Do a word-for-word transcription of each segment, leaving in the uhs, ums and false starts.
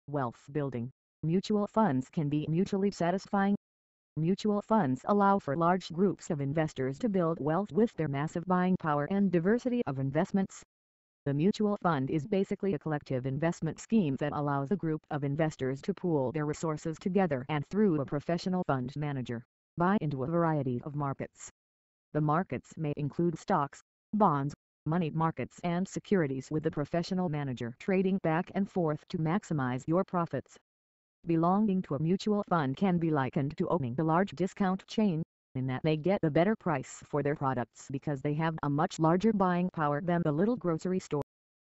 Wealth building. Mutual funds can be mutually satisfying. Mutual funds allow for large groups of investors to build wealth with their massive buying power and diversity of investments. The mutual fund is basically a collective investment scheme that allows a group of investors to pool their resources together and through a professional fund manager, buy into a variety of markets. The markets may include stocks, bonds, money markets and securities, with the professional manager trading back and forth to maximize your profits. Belonging to a mutual fund can be likened to owning a large discount chain, in that they get a better price for their products because they have a much larger buying power than the little grocery store.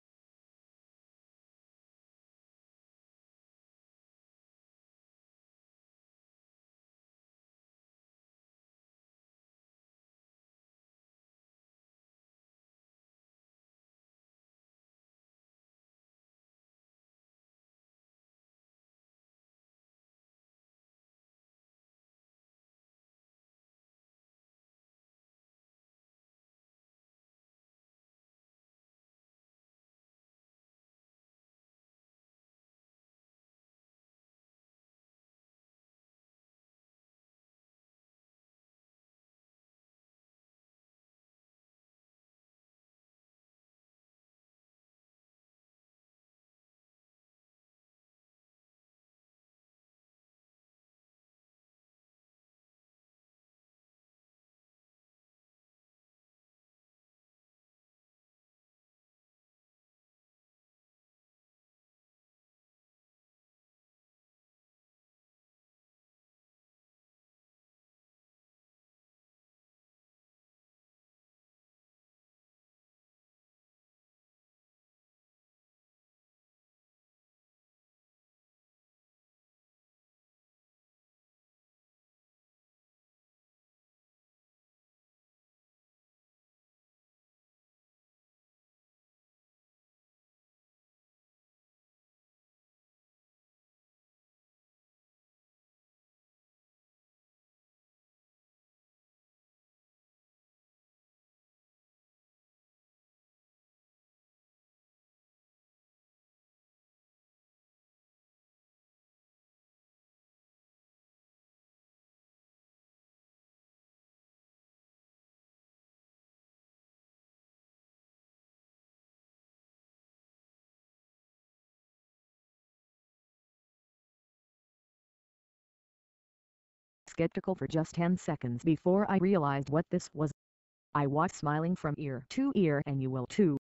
Skeptical for just ten seconds before I realized what this was. I was smiling from ear to ear, and you will too.